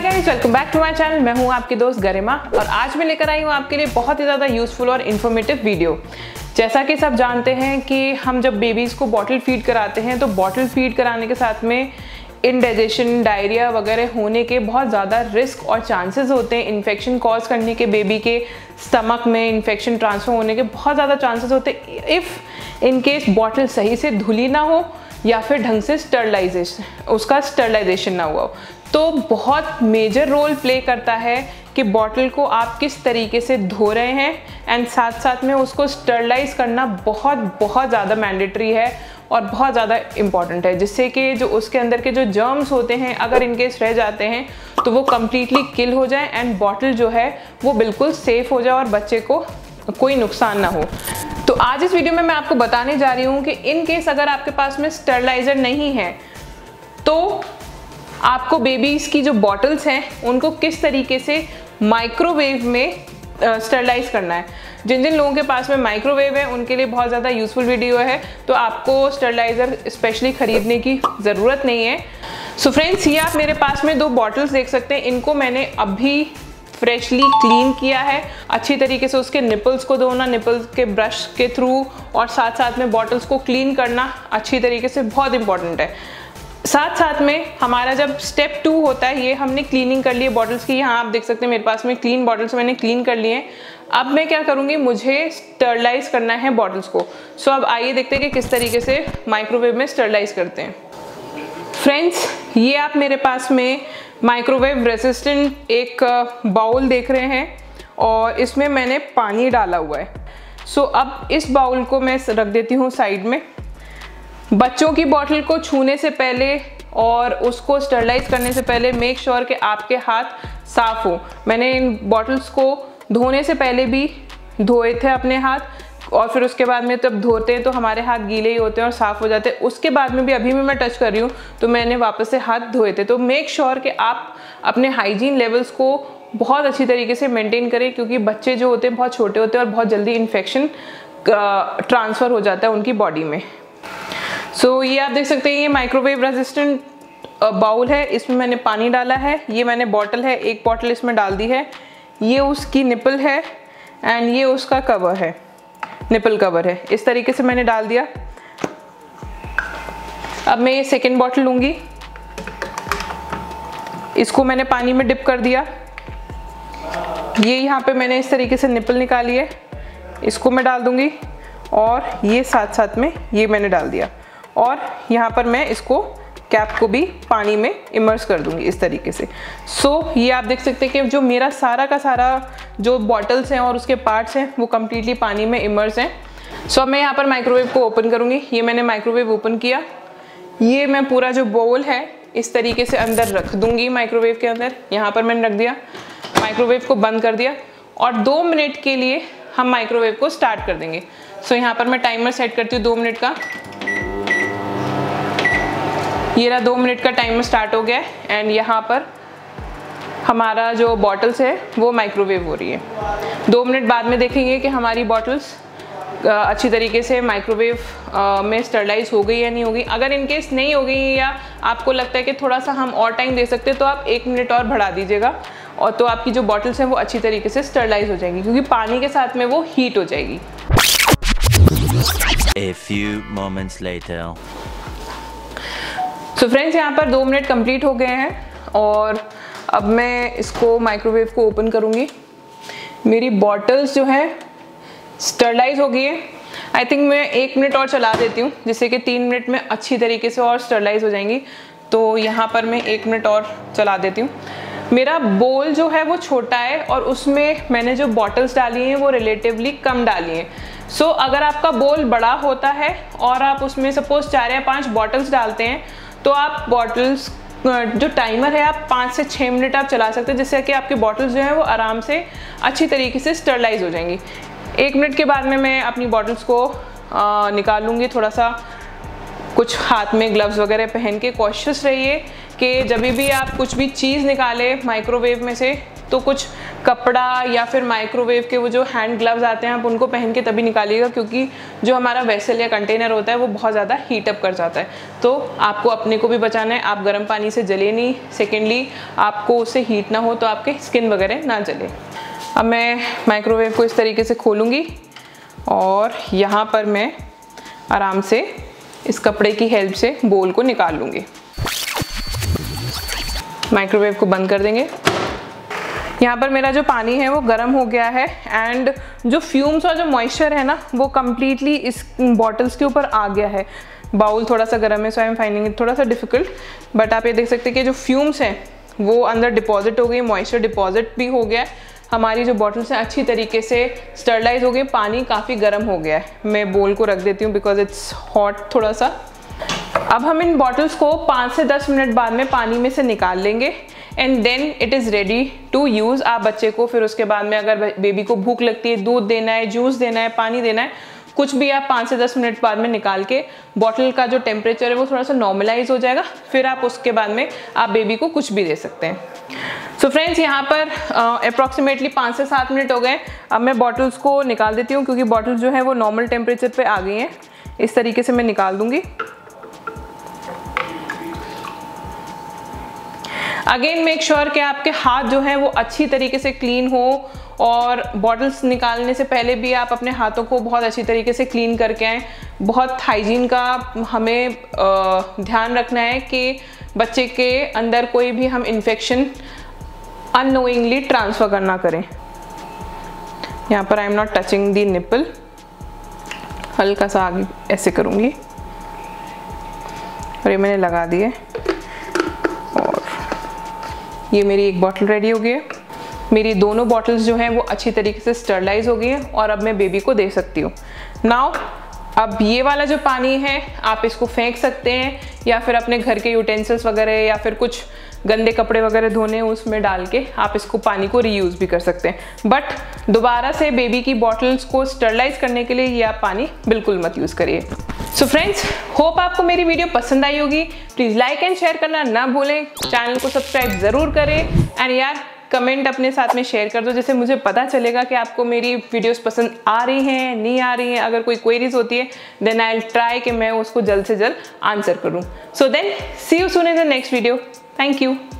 Guys, welcome back to my channel. मैं हूं आपकी दोस्त गरिमा और आज मैं लेकर आई हूं आपके लिए बहुत ही ज़्यादा यूज़फुल और इन्फॉर्मेटिव वीडियो। जैसा कि सब जानते हैं कि हम जब बेबीज़ को बॉटल फीड कराते हैं तो बॉटल फीड कराने के साथ में इंडाइजेशन, डायरिया वगैरह होने के बहुत ज़्यादा रिस्क और चांसेस होते हैं। इन्फेक्शन कॉज करने के, बेबी के स्टमक में इन्फेक्शन ट्रांसफ़र होने के बहुत ज़्यादा चांसेस होते हैं इफ़ इन केस बॉटल सही से धुली ना हो या फिर ढंग से स्टरलाइजेशन ना हुआ हो। तो बहुत मेजर रोल प्ले करता है कि बॉटल को आप किस तरीके से धो रहे हैं एंड साथ साथ में उसको स्टरलाइज करना बहुत ज़्यादा मैंडेटरी है और बहुत ज़्यादा इम्पॉर्टेंट है, जिससे कि जो उसके अंदर के जो जर्म्स होते हैं अगर इनकेस रह जाते हैं तो वो कम्प्लीटली किल हो जाए एंड बॉटल जो है वो बिल्कुल सेफ़ हो जाए और बच्चे को कोई नुकसान ना हो। तो आज इस वीडियो में मैं आपको बताने जा रही हूँ कि इन केस अगर आपके पास में स्टरलाइज़र नहीं है तो आपको बेबीज़ की जो बॉटल्स हैं उनको किस तरीके से माइक्रोवेव में स्टरलाइज करना है। जिन जिन लोगों के पास में माइक्रोवेव है उनके लिए बहुत ज़्यादा यूज़फुल वीडियो है, तो आपको स्टरलाइज़र स्पेशली ख़रीदने की ज़रूरत नहीं है। सो फ्रेंड्स, ये आप मेरे पास में दो बॉटल्स देख सकते हैं। इनको मैंने अभी फ्रेशली क्लीन किया है अच्छी तरीके से। उसके निपल्स को धोना, निपल्स के ब्रश के थ्रू, और साथ साथ में बॉटल्स को क्लीन करना अच्छी तरीके से बहुत इंपॉर्टेंट है। साथ साथ में हमारा जब स्टेप 2 होता है, ये हमने क्लीनिंग कर ली है बॉटल्स की। यहाँ आप देख सकते हैं मेरे पास में क्लीन बॉटल्स मैंने क्लीन कर लिए हैं। अब मैं क्या करूँगी, मुझे स्टरलाइज करना है बॉटल्स को। सो अब आइए देखते हैं कि किस तरीके से माइक्रोवेव में स्टरलाइज करते हैं। फ्रेंड्स, ये आप मेरे पास में माइक्रोवेव रेसिस्टेंट एक बाउल देख रहे हैं और इसमें मैंने पानी डाला हुआ है। सो अब इस बाउल को मैं रख देती हूँ साइड में। बच्चों की बॉटल को छूने से पहले और उसको स्टरलाइज करने से पहले मेक श्योर कि आपके हाथ साफ़ हो। मैंने इन बॉटल्स को धोने से पहले भी धोए थे अपने हाथ, और फिर उसके बाद में तब धोते हैं तो हमारे हाथ गीले ही होते हैं और साफ़ हो जाते हैं। उसके बाद में भी अभी भी मैं टच कर रही हूँ तो मैंने वापस से हाथ धोए थे। तो मेक श्योर कि आप अपने हाइजीन लेवल्स को बहुत अच्छी तरीके से मेंटेन करें, क्योंकि बच्चे जो होते हैं बहुत छोटे होते हैं और बहुत जल्दी इन्फेक्शन ट्रांसफ़र हो जाता है उनकी बॉडी में। सो ये आप देख सकते हैं, ये माइक्रोवेव रेजिस्टेंट बाउल है। इसमें मैंने पानी डाला है। ये मैंने बॉटल है, एक बॉटल इसमें डाल दी है। ये उसकी निपल है एंड ये उसका कवर है, निपल कवर है। इस तरीके से मैंने डाल दिया। अब मैं ये सेकेंड बॉटल लूँगी, इसको मैंने पानी में डिप कर दिया। ये यहाँ पे मैंने इस तरीके से निपल निकाली है, इसको मैं डाल दूँगी और ये साथ साथ में ये मैंने डाल दिया। और यहाँ पर मैं इसको कैप को भी पानी में इमर्स कर दूंगी इस तरीके से। सो ये आप देख सकते हैं कि जो मेरा सारा का सारा जो बॉटल्स हैं और उसके पार्ट्स हैं वो कम्प्लीटली पानी में इमर्स हैं। सो अब मैं यहाँ पर माइक्रोवेव को ओपन करूँगी। ये मैंने माइक्रोवेव ओपन किया। ये मैं पूरा जो बाउल है इस तरीके से अंदर रख दूँगी माइक्रोवेव के अंदर। यहाँ पर मैंने रख दिया, माइक्रोवेव को बंद कर दिया और 2 मिनट के लिए हम माइक्रोवेव को स्टार्ट कर देंगे। सो यहाँ पर मैं टाइमर सेट करती हूँ 2 मिनट का। ये रहा 2 मिनट का टाइमर स्टार्ट हो गया है एंड यहाँ पर हमारा जो बॉटल्स है वो माइक्रोवेव हो रही है। 2 मिनट बाद में देखेंगे कि हमारी बॉटल्स अच्छी तरीके से माइक्रोवेव में स्टरलाइज हो गई या नहीं हो गई। अगर इनकेस नहीं हो गई या आपको लगता है कि थोड़ा सा हम और टाइम दे सकते हैं तो आप 1 मिनट और बढ़ा दीजिएगा, और तो आपकी जो बॉटल्स हैं वो अच्छी तरीके से स्टरलाइज हो जाएंगी, क्योंकि पानी के साथ में वो हीट हो जाएगी। A few moments later. So friends, यहाँ पर 2 मिनट कंप्लीट हो गए हैं और अब मैं इसको माइक्रोवेव को ओपन करूँगी। मेरी बॉटल्स जो है स्टरलाइज हो गई है। आई थिंक मैं 1 मिनट और चला देती हूँ, जिससे कि 3 मिनट में अच्छी तरीके से और स्टरलाइज हो जाएंगी। तो यहाँ पर मैं 1 मिनट और चला देती हूँ। मेरा बोल जो है वो छोटा है और उसमें मैंने जो बॉटल्स डाली हैं वो रिलेटिवली कम डाली हैं। सो अगर आपका बोल बड़ा होता है और आप उसमें सपोज 4 या 5 बॉटल्स डालते हैं तो आप बॉटल्स जो टाइमर है आप 5 से 6 मिनट आप चला सकते हैं, जिससे कि आपके बॉटल्स जो हैं वो आराम से अच्छी तरीके से स्टरलाइज हो जाएंगी। 1 मिनट के बाद में मैं अपनी बॉटल्स को निकाल लूँगी। थोड़ा सा कुछ हाथ में ग्लव्स वगैरह पहन के कॉशियस रहिए कि जब भी आप कुछ भी चीज़ निकालें माइक्रोवेव में से तो कुछ कपड़ा या फिर माइक्रोवेव के वो जो हैंड ग्लव्स आते हैं आप उनको पहन के तभी निकालिएगा, क्योंकि जो हमारा वेसल या कंटेनर होता है वो बहुत ज़्यादा हीटअप कर जाता है। तो आपको अपने को भी बचाना है, आप गर्म पानी से जले नहीं, सेकेंडली आपको उससे हीट ना हो तो आपके स्किन वगैरह ना जले। अब मैं माइक्रोवेव को इस तरीके से खोलूँगी और यहाँ पर मैं आराम से इस कपड़े की हेल्प से बोल को निकाल लूँगी। माइक्रोवेव को बंद कर देंगे। यहाँ पर मेरा जो पानी है वो गर्म हो गया है एंड जो फ्यूम्स और जो मॉइस्चर है ना वो कम्प्लीटली इस बॉटल्स के ऊपर आ गया है। बाउल थोड़ा सा गर्म है, so I am finding it थोड़ा सा डिफिकल्ट, बट आप ये देख सकते हैं कि जो फ्यूम्स हैं वो अंदर डिपॉजिट हो गई, मॉइस्चर डिपॉजिट भी हो गया, हमारी जो बॉटल्स हैं अच्छी तरीके से स्टरलाइज हो गई, पानी काफ़ी गर्म हो गया है। मैं बोल को रख देती हूँ बिकॉज इट्स हॉट थोड़ा सा। अब हम इन बॉटल्स को 5 से 10 मिनट बाद में पानी में से निकाल लेंगे and then it is ready to use. आप बच्चे को फिर उसके बाद में अगर बेबी को भूख लगती है, दूध देना है, जूस देना है, पानी देना है, कुछ भी आप 5 से 10 मिनट बाद में निकाल के बॉटल का जो टेम्परेचर है वो थोड़ा सा नॉर्मलाइज हो जाएगा, फिर आप उसके बाद में आप बेबी को कुछ भी दे सकते हैं। सो फ्रेंड्स, यहाँ पर अप्रॉक्सीमेटली 5 से 7 मिनट हो गए। अब मैं बॉटल्स को निकाल देती हूँ क्योंकि बॉटल्स जो है वो नॉर्मल टेम्परेचर पे आ गई हैं। इस तरीके से मैं निकाल दूँगी। अगेन मेक श्योर कि आपके हाथ जो हैं वो अच्छी तरीके से क्लीन हो और बॉटल्स निकालने से पहले भी आप अपने हाथों को बहुत अच्छी तरीके से क्लीन करके आएँ। बहुत हाइजीन का हमें ध्यान रखना है कि बच्चे के अंदर कोई भी हम इन्फेक्शन अननोइंगली ट्रांसफ़र करना करें। यहाँ पर I am not touching the nipple, हल्का सा आगे ऐसे करूँगी और ये मैंने लगा दिए और ये मेरी एक बॉटल रेडी हो गई है। मेरी दोनों बॉटल्स जो हैं वो अच्छी तरीके से स्टरलाइज हो गई हैं और अब मैं बेबी को दे सकती हूँ। नाउ अब ये वाला जो पानी है आप इसको फेंक सकते हैं या फिर अपने घर के यूटेंसिल्स वगैरह या फिर कुछ गंदे कपड़े वगैरह धोने उसमें डाल के आप इसको पानी को रीयूज़ भी कर सकते हैं। बट दोबारा से बेबी की बॉटल्स को स्टरलाइज करने के लिए ये आप पानी बिल्कुल मत यूज़ करिए। सो फ्रेंड्स, होप आपको मेरी वीडियो पसंद आई होगी। प्लीज़ लाइक एंड शेयर करना ना भूलें, चैनल को सब्सक्राइब ज़रूर करें एंड यार कमेंट अपने साथ में शेयर कर दो, जिससे मुझे पता चलेगा कि आपको मेरी वीडियोस पसंद आ रही हैं, नहीं आ रही हैं। अगर कोई क्वेरीज होती है देन आई विल ट्राई कि मैं उसको जल्द से जल्द आंसर करूं। So then see you soon in the next video. Thank you.